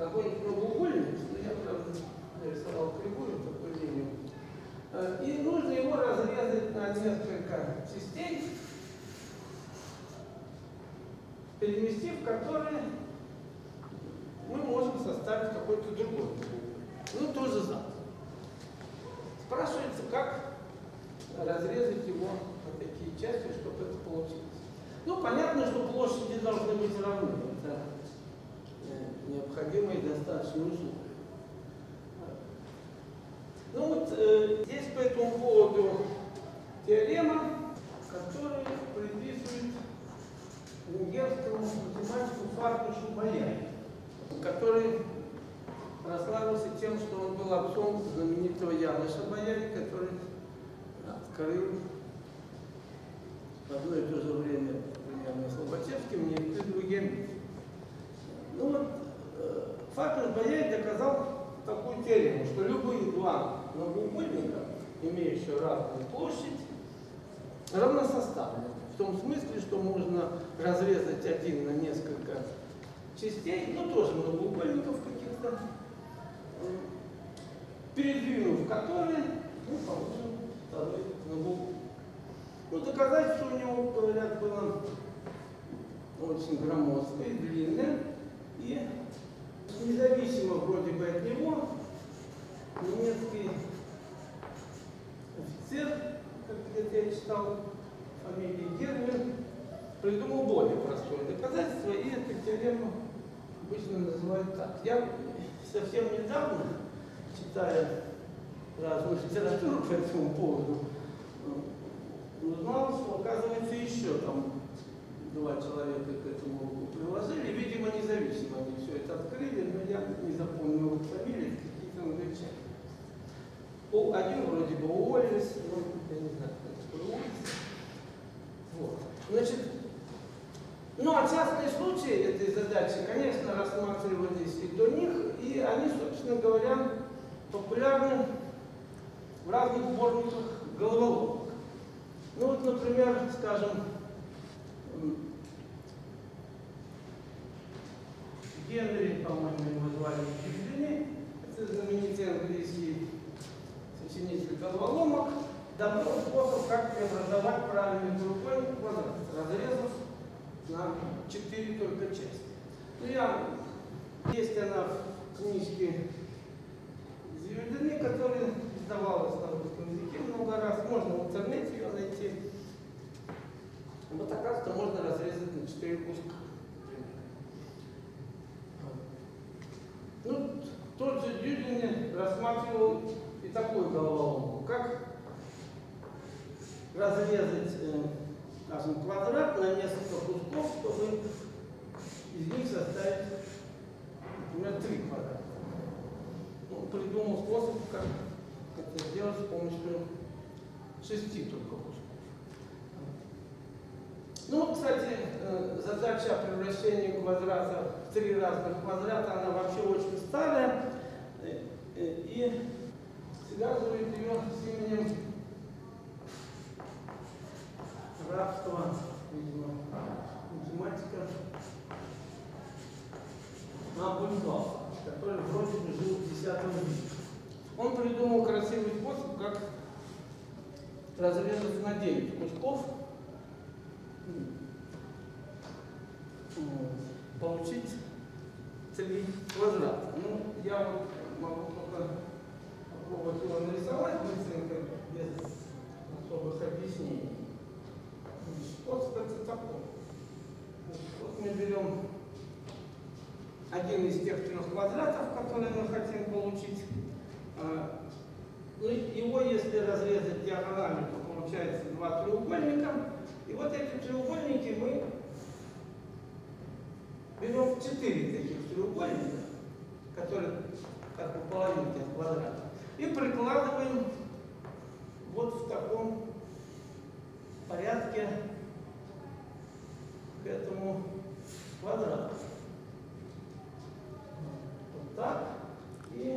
какой-нибудь прямоугольник, но я, правда, нарисовал кривую такую линию, и нужно его разрезать на несколько частей, переместив которые мы можем составить какой-то другой прямоугольник. Ну, тоже задом. Спрашивается, как разрезать его на такие части, чтобы это получилось. Ну, понятно, что площади должны быть равны. Это необходимые и достаточно условия. Ну вот здесь по этому поводу теорема, которая приписывает венгерскому математику Фартушу Боярину, который прославился тем, что он был отцом знаменитого Яноша Боярина, который открыл в одно и то же время примерно Слободчевским неевклидовую геометрию. Ну вот Фартуш Боярин доказал такую теорему, что любые два многоугольника, имеющие разную площадь, равносоставны. В том смысле, что можно разрезать один на несколько частей, но тоже многоугольников каких-то, передвинув которые, мы получим второй многоугольник. Ну, доказательство у него, говорят, было очень громоздкое, длинное, и независимо вроде бы от него немецкий офицер, как где-то я читал, фамилии Герман, придумал более простое доказательство, и эту теорему обычно называют так. Я совсем недавно, читая разную литературу по этому поводу, узнал, что, оказывается, еще там два человека к этому руку приложили, видимо, независимо они все это открыли, но я не запомнил их фамилии, какие-то англичане. Один вроде бы Уоллес, но я не знаю, как это Уоллес. Вот. Значит, ну а частные случаи этой задачи, конечно, рассматривались и до них, и они, собственно говоря, популярны в разных сборниках головоломок. Ну вот, например, скажем, Генри, по-моему, его звали Гюбдени, это знаменитый английский сочинитель головоломок, дал способ, как преобразовать правильный треугольник в квадрат, разрезав на 4 только части. Ну, есть она в книжке Гюбдени, которая издавалась на русском языке много раз, можно в интернете ее найти. Вот, оказывается, можно разрезать на 4 куска. Ну, тот же Гюбдени рассматривал и такую головоломку, как разрезать, скажем, квадрат на несколько кусков, чтобы из них составить, например, 3 квадрата. Он придумал способ, как это сделать с помощью 6 только кусков. Ну, кстати, задача о превращении квадрата в 3 разных квадрата, она вообще очень старая, и связывает ее с именем рабства, видимо, математика Абуль-Вафа, который вроде бы жил в X веке. Он придумал красивый способ, как разрезать на 9 кусков, получить 3 квадрата. Ну, я вот могу только попробовать его нарисовать быстренько, без особых объяснений. Способ это такой. Вот мы берем один из тех 3 квадратов, которые мы хотим получить. Ну, его, если разрезать диагонально, то получается 2 треугольника. И вот эти треугольники мы берем 4 таких треугольника, которые как бы половинки от квадрата, и прикладываем вот в таком порядке к этому квадрату. Вот так. И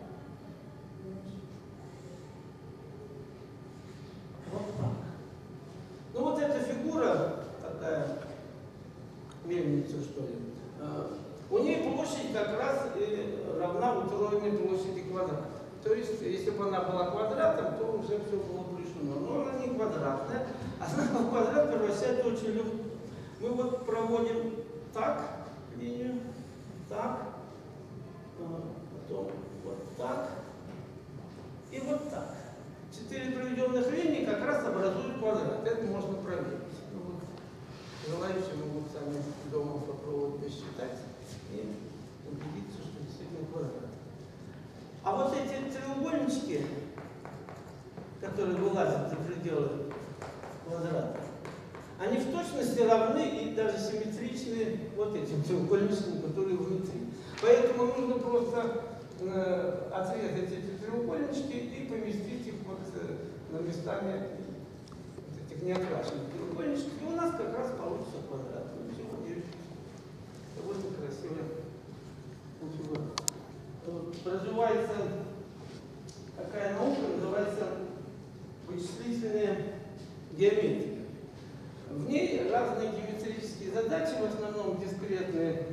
вот так. Ну вот эта фигура, такая мельница, что ли, у нее площадь как раз и равна утроенной площади квадрата. То есть, если бы она была квадратом, то уже все было бы решено. Но она не квадратная, она в квадрат превращается очень легко. Мы вот проводим так линию, так, потом вот так и вот так. 4 проведенных линии как раз образуют квадрат. Это можно проверить. Ну, вот, желающие могут сами дома попробовать посчитать и убедиться, что действительно квадрат. А вот эти треугольнички, которые вылазят за пределы квадрата, они в точности равны и даже симметричны вот этим треугольничкам, которые внутри. Поэтому нужно просто отрезать эти треугольнички и поместить их вот на местами вот этих неокрашенных треугольничков. И у нас как раз получится квадрат. Довольно красивая конфигурация. Развивается такая наука, называется вычислительная геометрия. В ней разные геометрические задачи, в основном дискретные,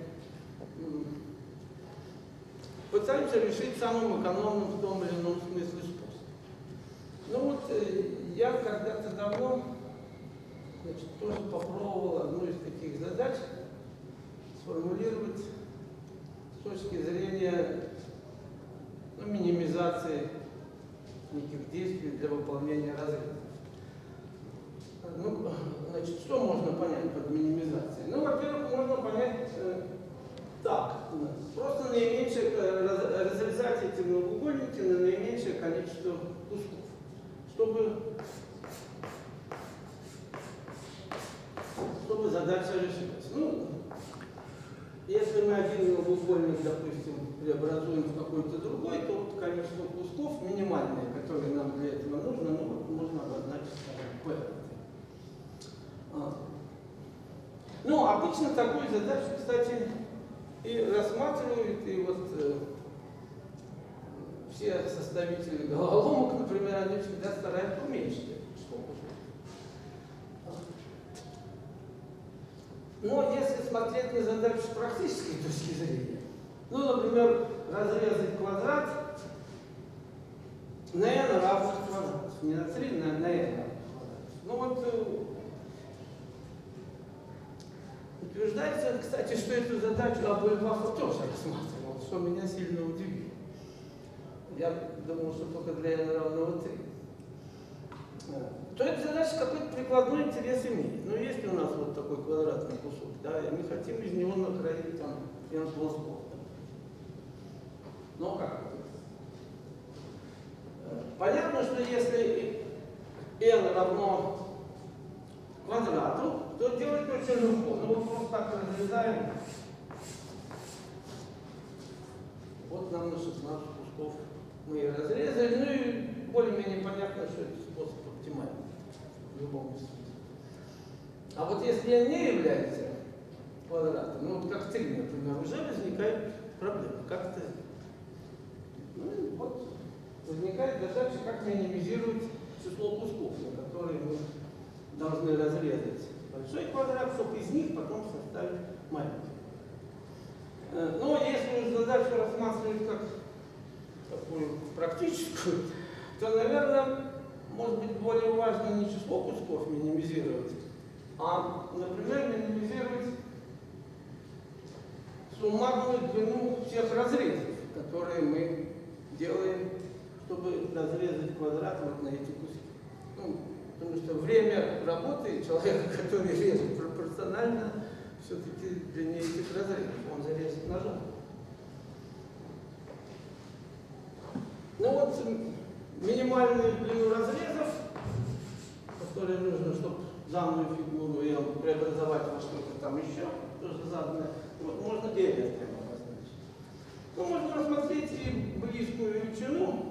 пытаются решить самым экономным в том или ином смысле способом. Ну вот я когда-то давно тоже попробовал одну из таких задач сформулировать с точки зрения минимизации неких действий для выполнения разрезов. Ну, значит, что можно понять под минимизацией? Ну, во-первых, можно понять так. Просто наименьшее, разрезать эти многоугольники на наименьшее количество кусков, чтобы задача решилась. Ну, если мы один многоугольник, допустим, преобразуем в какой-то другой, то вот количество кусков минимальное, которое нам для этого нужно, ну, вот можно обозначить, скажем, P. Ну, обычно такую задачу, кстати, и рассматривают, и вот все составители головоломок, например, они всегда стараются уменьшить это число кусков. Но если смотреть на задачу с практической точки зрения, ну, например, разрезать квадрат на n равных квадратов, не на 3, на n равных квадратов. Ну вот утверждается, кстати, что эту задачу Абу-эль-Вафа тоже рассматривал, что меня сильно удивило. Я думал, что только для n равного 3. То эта задача какой-то прикладной интерес имеет. Но есть у нас вот такой квадратный кусок, да, и мы хотим из него накроить там n плосков. Но как? Понятно, что если n равно квадрату, то делать очень легко. Ну вот просто так разрезаем. Вот нам на 16 кусков мы и разрезали. Ну и более-менее понятно, что это способ оптимальный в любом случае. А вот если n не является квадратом, ну вот как 3, например, уже возникает проблема. Как это? Ну вот возникает задача, как минимизировать число кусков, на которые мы должны разрезать большой квадрат, чтобы из них потом составить маленький. Но если уж задачу рассматривать как такую практическую, то, наверное, может быть более важно не число кусков минимизировать, а, например, минимизировать суммарную длину всех разрезов, которые мы делаем, чтобы разрезать квадрат вот на эти куски. Ну, потому что время работы человека, который режет, пропорционально все-таки длине этих разрезов. Он зарезает ножом. Ну вот, минимальную длину разрезов, которые нужно, чтобы данную фигуру преобразовать во что-то там еще, тоже заданное, вот, можно и это обозначить. Ну, можно рассмотреть и близкую величину,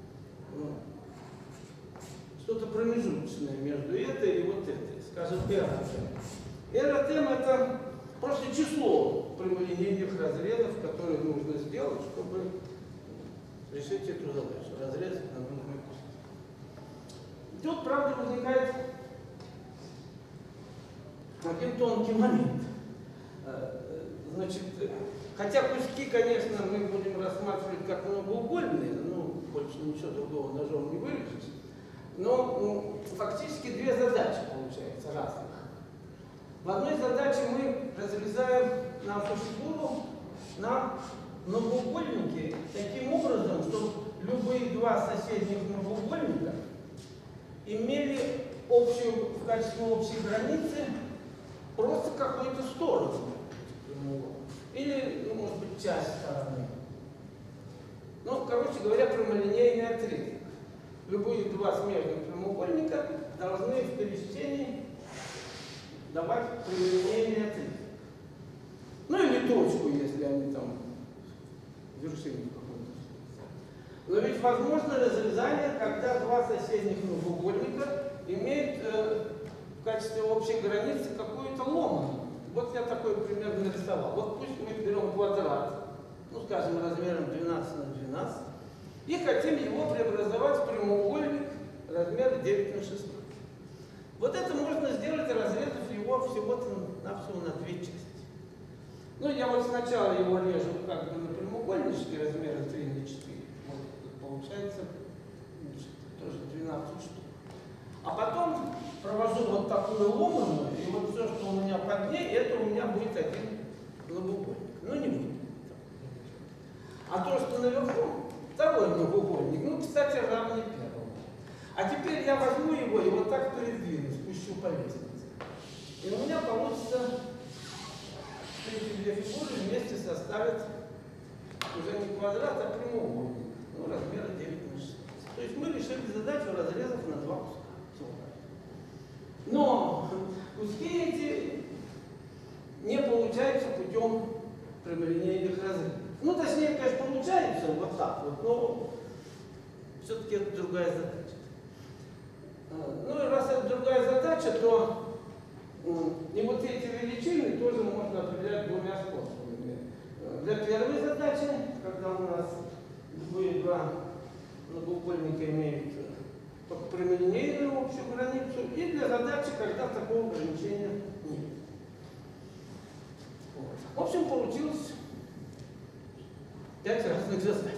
что-то промежуточное между этой и вот этой, скажем, R от M. R от M это просто число прямолинейных разрезов, которые нужно сделать, чтобы решить эту задачу, разрезать на нужные куски. Тут, правда, возникает один тонкий момент. Значит, хотя куски, конечно, мы будем рассматривать как многоугольные, ну, больше ничего другого ножом не вырежешь, но фактически две задачи получаются разных. В одной задаче мы разрезаем нашу фигуру на многоугольники таким образом, чтобы любые два соседних многоугольника имели в качестве общей границы просто какую-то сторону. Или, ну, может быть, часть стороны. Ну, короче говоря, прямолинейный отрезок. Любые два смежных прямоугольника должны в пересечении давать прямолинейный отрезок. Ну или точку, если они там вершины какой-то. Но ведь возможно разрезание, когда два соседних многоугольника имеют в качестве общей границы какую-то ломаную. Вот я такой пример нарисовал. Вот пусть мы берем квадрат, ну скажем, размером 12 на 12, и хотим его преобразовать в прямоугольник размера 9 на 16. Вот это можно сделать, разрезав его всего-навсего на две части. Ну, я вот сначала его режу как бы на прямоугольничке размера 3 на 4. Вот получается тоже 12 штук. А потом провожу вот такую ломаную, и вот все, что у меня под ней, это у меня будет один многоугольник. Ну, не будет. А то, что наверху, второй многоугольник, ну, кстати, равный первому. А теперь я возьму его и вот так передвину, спущу по лестнице. И у меня получится, что эти две фигуры вместе составят уже не квадрат, а прямоугольник. Ну, размера 9 на 16. То есть мы решили задачу, разрезав на два куска. Но куски эти не получаются путем прямолинейных разрезов. Ну, точнее, конечно, получается вот так вот, но все-таки это другая задача. Ну, и раз это другая задача, то и вот эти величины тоже можно определять двумя способами. Для первой задачи, когда у нас любые два многоугольника имеют прямолинейную общую границу, и для задачи, когда такого ограничения нет. Вот. В общем, получилось 5 разных задач.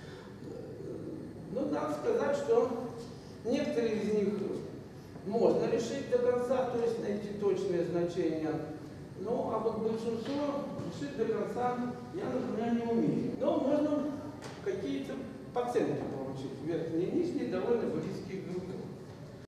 Ну, надо сказать, что некоторые из них можно решить до конца, то есть найти точные значения. Ну, а вот большинство решить до конца я, например, не умею. Но можно какие-то пациенты получить, верхние и нижние, довольно близкие